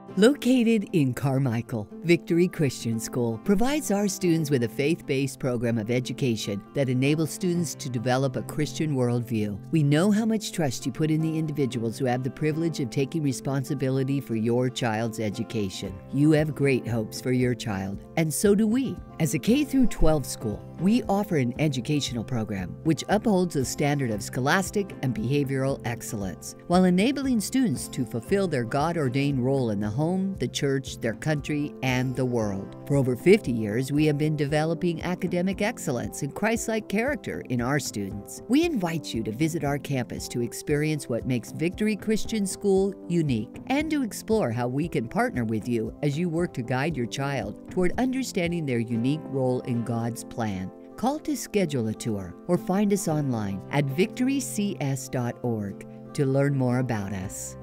Located in Carmichael, Victory Christian School provides our students with a faith-based program of education that enables students to develop a Christian worldview. We know how much trust you put in the individuals who have the privilege of taking responsibility for your child's education. You have great hopes for your child, and so do we. As a K-12 school, we offer an educational program which upholds the standard of scholastic and behavioral excellence, while enabling students to fulfill their God-ordained role in the home, the church, their country, and the world. For over 50 years, we have been developing academic excellence and Christ-like character in our students. We invite you to visit our campus to experience what makes Victory Christian School unique and to explore how we can partner with you as you work to guide your child toward understanding their unique role in God's plan. Call to schedule a tour or find us online at victorycs.org to learn more about us.